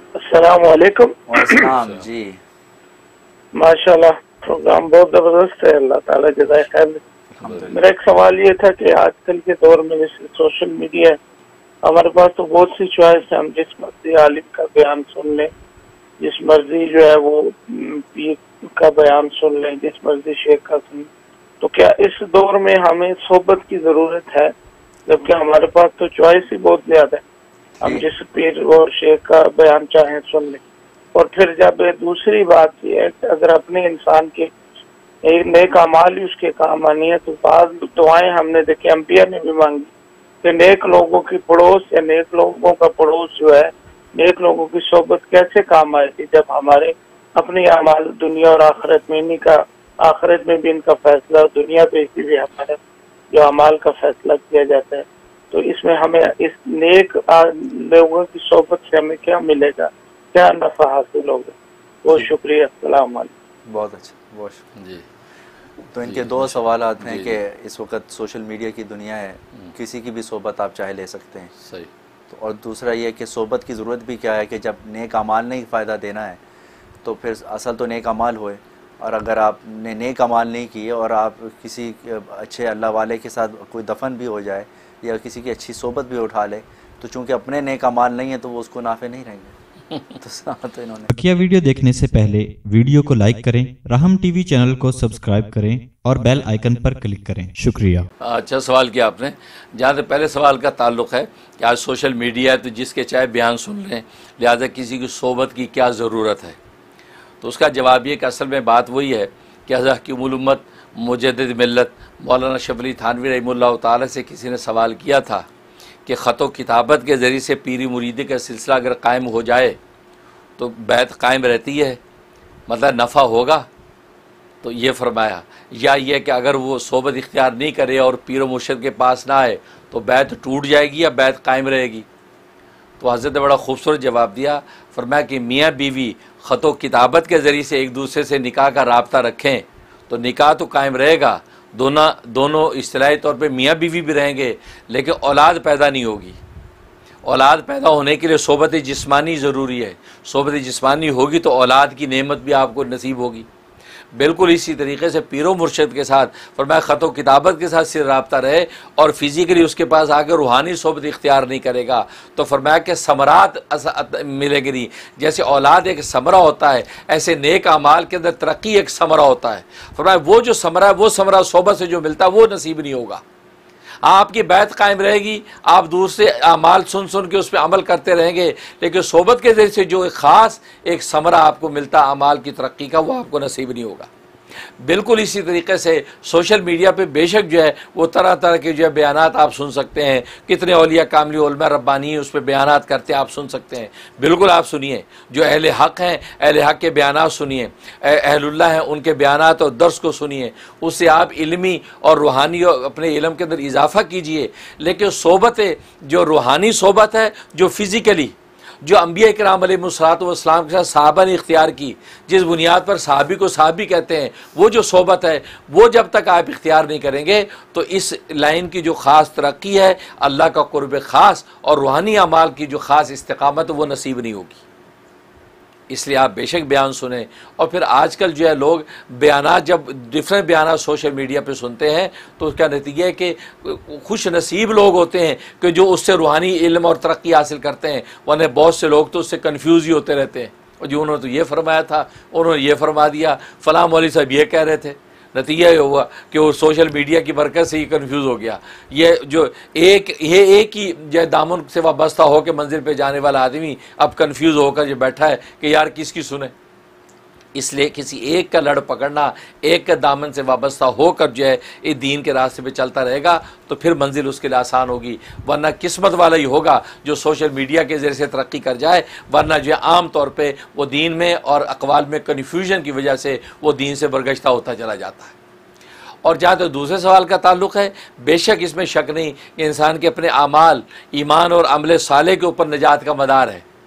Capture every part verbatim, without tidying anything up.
अस्सलाम वालेकुम। वालेकुम जी। माशाल्लाह प्रोग्राम बहुत जबरदस्त है, अल्लाह ताला जज़ाए खैर। मेरा एक सवाल ये था कि आजकल के दौर में जैसे सोशल मीडिया है, हमारे पास तो बहुत सी चॉइस है, हम जिस मर्जी आलिम का बयान सुन लें, जिस मर्जी जो है वो पीर का बयान सुन लें, जिस मर्जी शेख का सुन। तो क्या इस दौर में हमें सोबत की जरूरत है, जबकि हमारे पास तो चॉइस ही बहुत ज्यादा है, हम जिस पीर और शेख का बयान चाहें सुन लें। और फिर जब दूसरी बात यह है कि अगर अपने इंसान के एक नेक अमाल ही उसके काम आनी है, तो बाद दुआएं हमने देखे अम्बिया ने भी मांगी कि नेक लोगों की पड़ोस या नेक लोगों का पड़ोस जो है, नेक लोगों की सोबत कैसे काम आएगी जब हमारे अपने अमाल दुनिया और आखिरत में इन्हीं का, आखिरत में भी इनका फैसला, दुनिया पे इसी भी हमारे जो अमाल का फैसला किया जाता है। तो इसमें हमें इस नेक लोगों की सोबत से हमें क्या मिलेगा, क्या नफा हासिल होगा? बहुत शुक्रिया। अस्सलाम वालेकुम। बहुत अच्छा, बहुत जी। तो इनके दो सवाल हैं कि इस वक्त सोशल मीडिया की दुनिया है, किसी की भी सोबत आप चाहे ले सकते हैं, सही। तो और दूसरा ये कि सोबत की ज़रूरत भी क्या है कि जब नेक अमाल ने ही फ़ायदा देना है तो फिर असल तो नेक अमाल होए, और अगर आपने नेक अमाल नहीं किए और आप किसी अच्छे अल्लाह वाले के साथ कोई दफन भी हो जाए या किसी की अच्छी सोबत भी उठा ले, तो चूँकि अपने नेक अमाल नहीं है तो वो उसको नाफे नहीं रहेंगे। तो, तो इन्होंने बकिया वीडियो देखने से पहले वीडियो को लाइक करें, राहम टीवी चैनल को सब्सक्राइब करें और बेल आइकन पर क्लिक करें। शुक्रिया। अच्छा सवाल किया आपने। जहाँ से पहले सवाल का ताल्लुक़ है कि आज सोशल मीडिया है तो जिसके चाहे बयान सुन लें, लिहाजा किसी की सोबत की क्या ज़रूरत है, तो उसका जवाब ये कि असल में बात वही है कि हज़रत हकीमुल उम्मत मुजद्दिद मिल्लत मौलाना शबली थानवी रहमतुल्लाह ताला से किसी ने सवाल किया था कि ख़त व किताबत के ज़रिए से पीरी मुरीदी का सिलसिला अगर कायम हो जाए तो बैत कायम रहती है, मतलब नफ़ा होगा? तो ये फरमाया, या ये कि अगर वो सोबत इख्तियार नहीं करे और पीर मुर्शिद के पास ना आए तो बैत टूट जाएगी या बैत कायम रहेगी? तो हज़रत ने बड़ा खूबसूरत जवाब दिया, फरमाया कि मियाँ बीवी ख़त व किताबत के ज़रिए से एक दूसरे से निकाह का राब्ता रखें तो निकाह तो कायम रहेगा, दोनों दोनों इस्तिलाही तौर पे मियाँ बीवी भी रहेंगे, लेकिन औलाद पैदा नहीं होगी। औलाद पैदा होने के लिए सोबत जिस्मानी ज़रूरी है, सोबत जिस्मानी होगी तो औलाद की नेमत भी आपको नसीब होगी। बिल्कुल इसी तरीके से पीरो मुर्शिद के साथ फरमाया ख़त व किताबत के साथ सिर राब्ता रहे और फिज़िकली उसके पास आकर रूहानी सोबत इख्तियार नहीं करेगा तो फरमाया कि समरात मिलेगी नहीं। जैसे औलाद एक समरा होता है, ऐसे नेक अमाल के अंदर तरक्की एक समरा होता है। फरमाया वो जो समरा है, वो समरा सोबत से जो मिलता है वो नसीब नहीं होगा। आपकी बैत कायम रहेगी, आप दूर से अमाल सुन सुन के उस पर अमल करते रहेंगे, लेकिन सोबत के ज़रिए से जो एक ख़ास एक समरा आपको मिलता अमाल की तरक्की का, वो आपको नसीब नहीं होगा। बिल्कुल इसी तरीके से सोशल मीडिया पे बेशक जो है वो तरह तरह के जो है बयानात आप सुन सकते हैं, कितने औलिया कामली उलमा रब्बानी उस पर बयानात करते हैं, आप सुन सकते हैं। बिल्कुल आप सुनिए, जो अहले हक़ हैं अहले हक़ के बयानात सुनिए, अहलुल्लाह हैं उनके बयानात और दर्स को सुनिए, उससे आप इल्मी और रूहानी और अपने इल्म के अंदर इजाफ़ा कीजिए। लेकिन सोबत जो रूहानी सोबत है, जो फ़िज़िकली जो अम्बिया किराम अलैहिस्सलातु वस्सलाम के साथ सहाबा ने इख्तियार की, जिस बुनियाद पर सहाबी को सहाबी कहते हैं, वो जो सोबत है वो जब तक आप इख्तियार नहीं करेंगे तो इस लाइन की जो ख़ास तरक्की है, अल्लाह का कुर्ब ख़ास और रूहानी अमाल की जो ख़ास इस्तिक़ामत वो नसीब नहीं होगी। इसलिए आप बेशक बयान सुने। और फिर आजकल जो है लोग बयानात जब डिफरेंट बयानात सोशल मीडिया पे सुनते हैं तो उसका नतीजा है कि खुश नसीब लोग होते हैं कि जो उससे रूहानी इल्म और तरक्की हासिल करते हैं, वरना बहुत से लोग तो उससे कन्फ्यूज़ ही होते रहते हैं, और जो उन्होंने तो ये फरमाया था, उन्होंने ये फरमा दिया, फ़लाँ मौलवी साहब ये कह रहे थे। नतीजा ये हुआ कि वो सोशल मीडिया की बरकत से ही कंफ्यूज हो गया। ये जो एक ये एक ही जो दामन से वाबस्ता हो के मंजिल पे जाने वाला आदमी अब कंफ्यूज होकर जो बैठा है कि यार किसकी सुने। इसलिए किसी एक का लड़ पकड़ना, एक का दामन से वाबस्ता होकर जो है ये दीन के रास्ते पे चलता रहेगा तो फिर मंजिल उसके लिए आसान होगी, वरना किस्मत वाला ही होगा जो सोशल मीडिया के ज़रिए से तरक्की कर जाए, वरना जो है आम तौर पे वो दीन में और अक़वाल में कन्फ्यूजन की वजह से वो दीन से बरगश्ता होता चला जाता है। और जहाँ तक तो दूसरे सवाल का ताल्लुक़ है, बेशक इसमें शक नहीं कि इंसान के अपने आमाल, ईमान और अमल साले के ऊपर निजात का मदार है,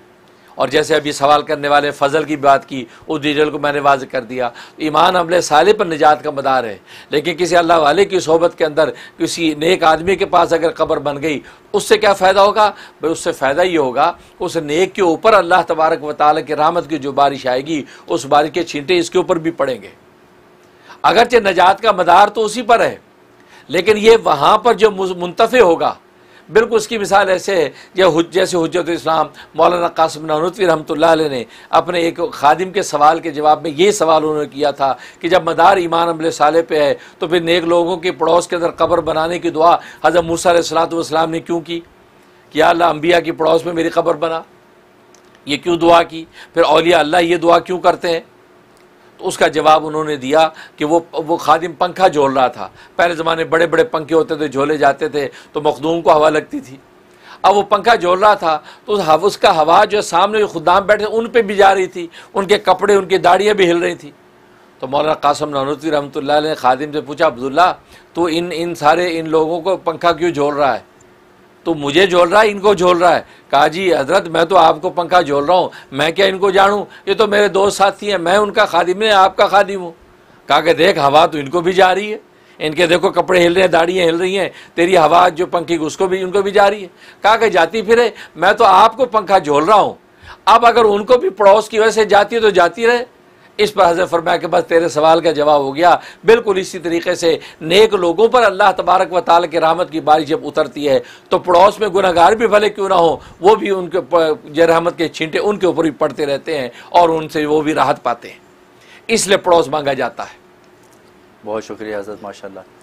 और जैसे अभी सवाल करने वाले फ़जल की बात की, उस डिटेल को मैंने वाज़ कर दिया। ईमान अमले साले पर निजात का मदार है, लेकिन किसी अल्लाह वाले की सोबत के अंदर किसी नेक आदमी के पास अगर कब्र बन गई, उससे क्या फ़ायदा होगा भाई? उससे फ़ायदा ये होगा उस नेक के ऊपर अल्लाह तबारक व तआला की रहमत की जो बारिश आएगी, उस बारिश के छींटे इसके ऊपर भी पड़ेंगे। अगरचे नजात का मदार तो उसी पर है, लेकिन ये वहाँ पर जो मुंतफ़े होगा, बिल्कुल उसकी मिसाल ऐसे है जैसे हुज्जत इस्लाम मौलाना कासिम नानूतवी रहमतुल्लाह अलैह ने अपने एक खादिम के सवाल के जवाब में ये सवाल उन्होंने किया था कि जब मदार ईमान अमले साले पे है तो फिर नेक लोगों के पड़ोस के अंदर कब्र बनाने की दुआ हज़रत मूसा अलैहिस्सलातु वस्सलाम ने क्यों की कि या अल्लाह अंबिया की पड़ोस में मेरी कब्र बना, ये क्यों दुआ की? फिर औलिया अल्लाह ये दुआ क्यों करते हैं? तो उसका जवाब उन्होंने दिया कि वो वो खादिम पंखा झोल रहा था। पहले ज़माने बड़े बड़े पंखे होते थे, झोले जाते थे तो मखदूम को हवा लगती थी। अब वो पंखा झोल रहा था तो उस हवा उसका हवा जो सामने जो खुदाम बैठे उन पे भी जा रही थी, उनके कपड़े उनकी दाढ़ियाँ भी हिल रही थी। तो मौलाना कासिम नानूतवी रहमतुल्लाह अलैह ने खादिम से पूछा, अब्दुल्ला तो इन इन सारे इन लोगों को पंखा क्यों झोल रहा है? तो मुझे झोल रहा है, इनको झोल रहा है? कहा जी हजरत मैं तो आपको पंखा झोल रहा हूँ, मैं क्या इनको जानूँ? ये तो मेरे दोस्त साथी हैं, मैं उनका खादिम नहीं आपका खादिम हूँ। कहा कि देख हवा तो इनको भी जा रही है, इनके देखो कपड़े हिल रहे हैं, दाढ़ियाँ हिल रही हैं, तेरी हवा जो पंखी उसको भी उनको भी जा रही है। कहा कि जाती फिरे, मैं तो आपको पंखा झोल रहा हूँ, अब अगर उनको भी पड़ोस की वजह से जाती है तो जाती रहे। इस पर हज़रत फरमाया कि बस तेरे सवाल का जवाब हो गया। बिल्कुल इसी तरीके से नेक लोगों पर अल्लाह तबारक व तआला की रहमत की बारिश जब उतरती है तो पड़ोस में गुनहगार भी भले क्यों ना हो, वो भी उनके रहमत के छींटे उनके ऊपर भी पड़ते रहते हैं और उनसे वो भी राहत पाते हैं, इसलिए पड़ोस मांगा जाता है। बहुत शुक्रिया हज़रत, माशाल्लाह।